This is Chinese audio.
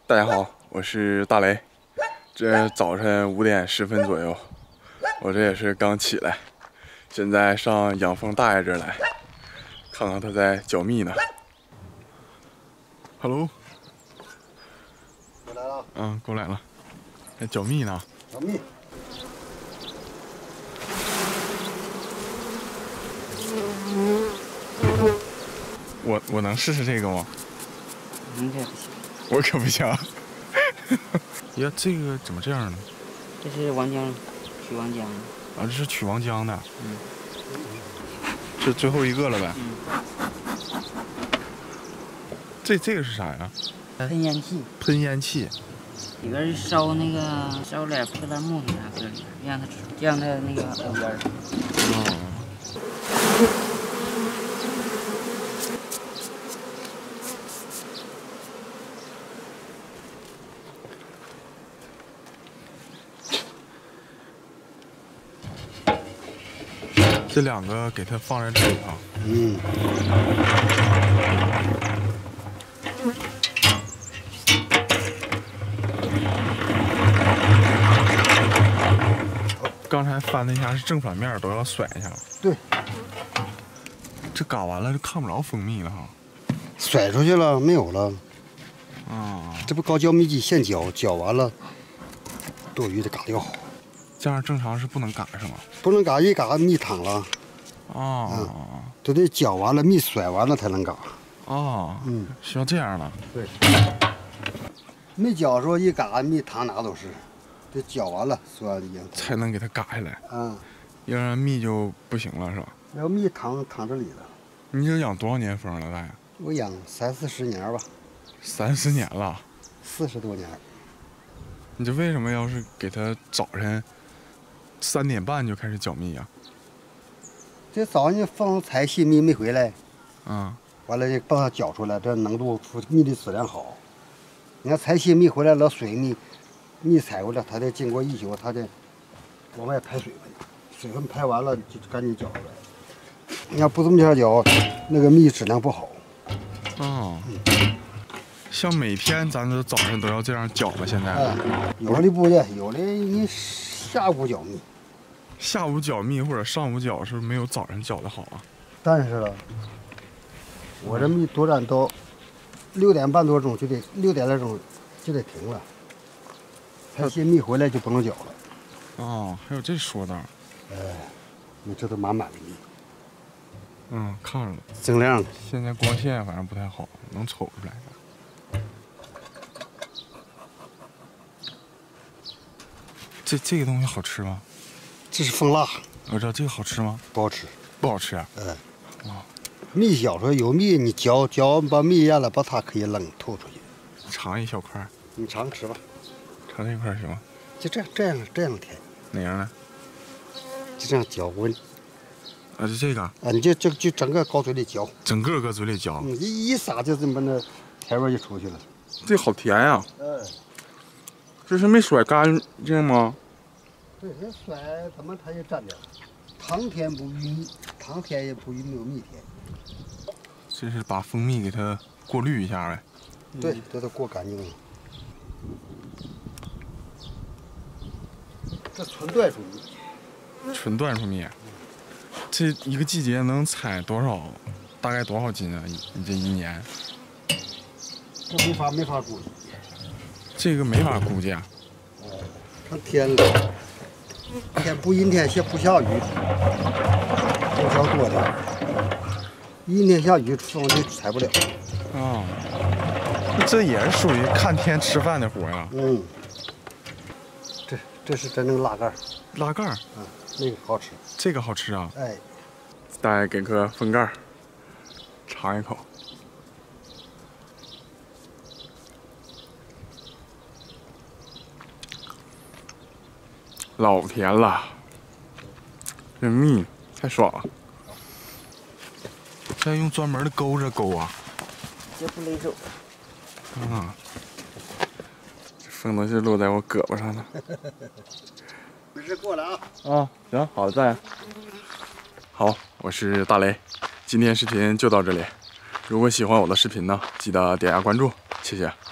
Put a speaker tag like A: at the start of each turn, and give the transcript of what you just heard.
A: 大家好，我是大雷。这早晨5点10分左右，我这也是刚起来，现在上养蜂大爷这儿来，看看他在搅蜜呢。Hello，
B: 过来了。
A: 过来了，还搅蜜呢。
B: 搅蜜。
A: 我能试试这个吗？
C: 你可不行。
A: 我可不行。呀，这个怎么这样呢？
C: 这是王浆，取王浆的。
A: 啊，这是取王浆的。
C: 嗯。
A: 这最后一个了呗。
C: 嗯。
A: 这个是啥呀？
C: 喷烟器。
A: 喷烟器。
C: 里边是烧点破烂木头啥搁里边，让它那个有烟儿。
A: 哦。这两个给它放在这里啊。
B: 嗯。
A: 刚才翻了一下，是正反面都要甩一下。
B: 对。
A: 这嘎完了就看不着蜂蜜了哈。
B: 甩出去了，没有了。
A: 啊。
B: 这不高浇蜜机现搅，搅完了，多余的嘎掉。
A: 这样正常是不能嘎是吗？
B: 不能嘎，一嘎蜜淌了。
A: 哦。
B: 都得搅完了，蜜甩完了才能嘎。
A: 哦。嗯，需要这样的。
B: 对。没搅时候一嘎，蜜淌哪都是，得搅完了所有的烟
A: 才能给它嘎下来。
B: 嗯。
A: 要让蜜就不行了是吧？
B: 要蜜淌这里了。
A: 你这养多少年蜂了，大爷？
B: 我养30-40年吧。
A: 30年了。
B: 40多年。
A: 你这为什么要是给它早晨3点半就开始搅蜜呀？
B: 这早上放采新蜜没回来，完了就把它搅出来，这浓度蜜的质量好。你看采新蜜回来了，水蜜采过来，它得经过一宿，它得往外排水分，水分排完了就赶紧搅出来。你要不这么下搅，那个蜜质量不好。
A: 哦。像每天咱这早上都要这样搅吧？现在。
B: 有的不的，有的你下午搅蜜。
A: 下午搅蜜或者上午搅是不是没有早上搅的好啊？
B: 但是了，我这蜜多占到6点半多钟就得6点来钟就得停了，采新蜜回来就不能搅了。
A: 哦，还有这说道。
B: 你这都满满的蜜。
A: 看着了，
B: 锃亮的。
A: 现在光线反正不太好，能瞅出来。这个东西好吃吗？
B: 这是蜂蜡。
A: 我知道这个好吃吗？
B: 不好吃。
A: 不好吃啊？
B: 蜜小时候有蜜，你搅把蜜咽了，把它可以扔吐出去。
A: 尝一小块。
B: 你尝吃吧。
A: 尝这块行吗？
B: 就这样甜。
A: 哪样呢？
B: 就这样搅温。
A: 就这个。
B: 你就整个搁嘴里嚼。整
A: 个搁嘴里嚼。
B: 一撒就这么那甜味就出去了。
A: 这好甜呀。这是没甩干净吗？
B: 对，这甩怎么它也沾点。糖甜不与蜜，糖甜也不与没有蜜甜。
A: 这是把蜂蜜给它过滤一下呗。
B: 对，这都过干净了。这纯椴树蜜。
A: 纯椴树蜜。这一个季节能采多少？大概多少斤啊？你这一年？
B: 这没法估计。
A: 这个没法估计啊。
B: 看天了，天不阴天不下雨，多少多点。阴天下雨，蜂就采不了。
A: 这也是属于看天吃饭的活呀。
B: 这是真正拉盖。
A: 拉盖。
B: 那个好吃。
A: 这个好吃啊。大爷给个蜂盖，尝一口。老甜了，这蜜太爽了。这用专门的钩子钩啊。
C: 这不勒手。
A: 这蜂都是落在我胳膊上的。
B: 没事过来啊。
A: 行，好的，再。好，我是大雷，今天视频就到这里。如果喜欢我的视频呢，记得点下关注，谢谢。